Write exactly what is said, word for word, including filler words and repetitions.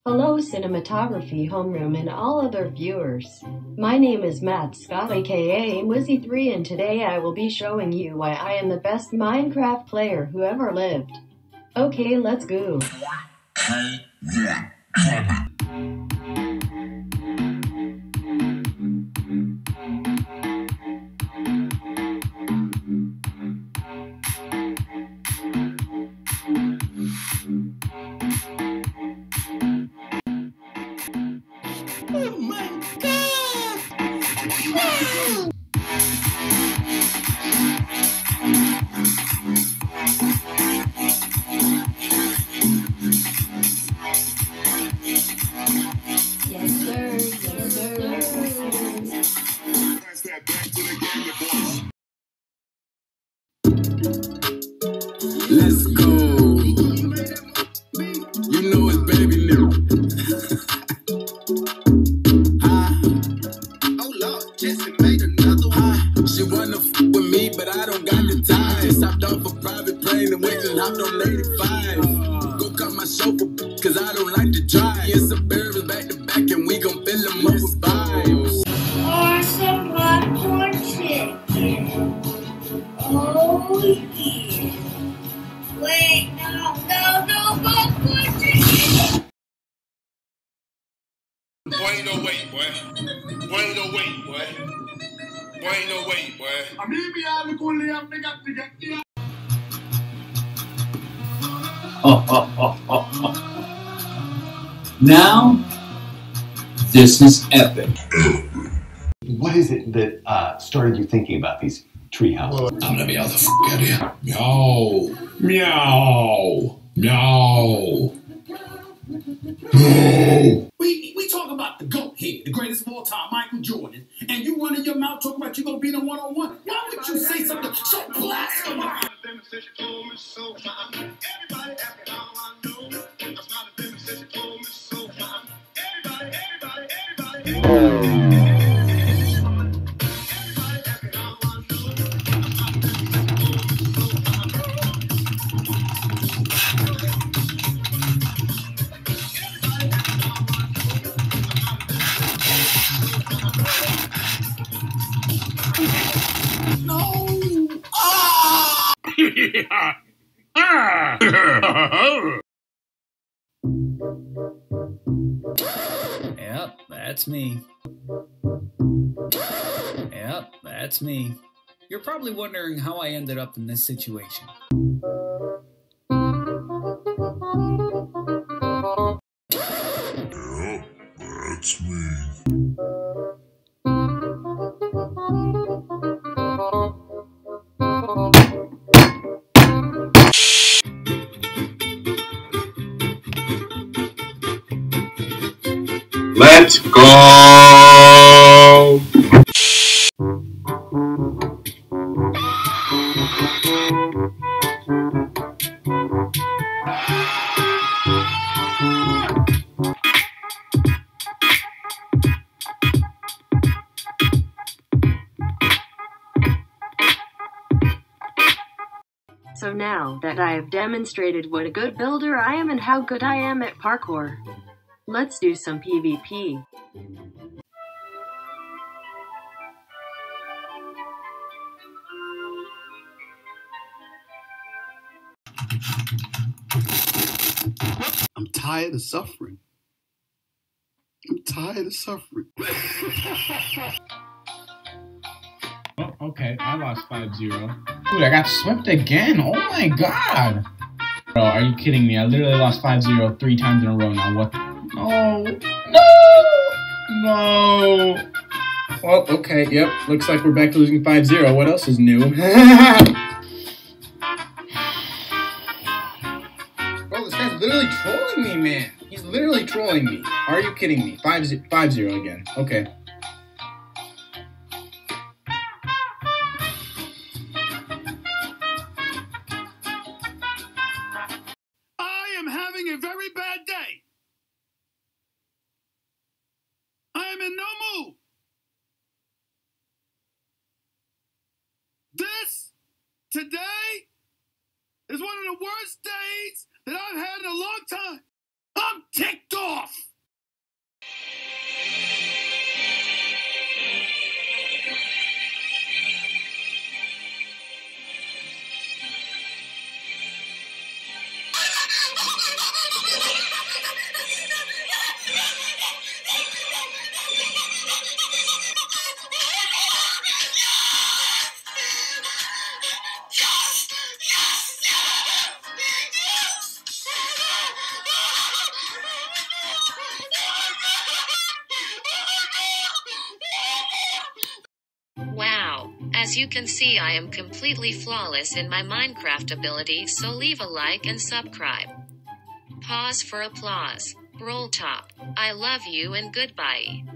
Hello Cinematography homeroom and all other viewers. My name is Matt Scott aka Wizzy three and today I will be showing you why I am the best Minecraft player who ever lived. Okay, let's go. Oh my God! Wow! Yes sir, yes sir. Let's go. You know it's baby Lou. Hi. Oh Lord, Jesse made another one. Hi. She wanna f with me, but I don't got the time. Just hopped off a private plane and went and hopped on eighty-five. Go cut my chauffeur, cause I don't like to drive. It's a barrel back to back and we gon' fill them up with vibes. Awesome popcorn chicken. Oh yeah. Wait, no, no, no, popcorn chicken. Boy, ain't no way, boy. Boy, ain't no way, boy. Boy, ain't no way, boy. Oh, oh, oh, oh, oh. Now, this is epic. What is it that uh, started you thinking about these tree houses? I'm gonna be out the f out of here. Meow. Meow. Meow. Meow. We we talk about the GOAT here, the greatest of all time, Michael Jordan, and you running your mouth talking about you gonna beat him one on one. Why would you say something so blasphemous? No! Ah! Yep, that's me. Yep, that's me. You're probably wondering how I ended up in this situation. Yep, that's me. Let's go! So now that I have demonstrated what a good builder I am and how good I am at parkour, let's do some PvP. I'm tired of suffering. I'm tired of suffering. Oh, okay, I lost five zero. Dude, I got swept again. Oh my god. Bro, are you kidding me? I literally lost five zero three times in a row now. What? No. No. No. Well, okay, yep. Looks like we're back to losing five zero. What else is new? Bro, this guy's literally trolling me, man. He's literally trolling me. Are you kidding me? five zero again. Okay. I am having a very bad day. I am in no mood. This, today, is one of the worst days that I've had in a long time. I'm ticked off. As you can see, I am completely flawless in my Minecraft ability, so leave a like and subscribe. Pause for applause. Roll top. I love you and goodbye.